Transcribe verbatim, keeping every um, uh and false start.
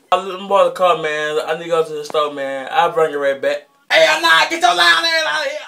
I let boy the car, man. I need to go to the store, man. I'll bring it right back. Hey, nah, get your loud ass out of here.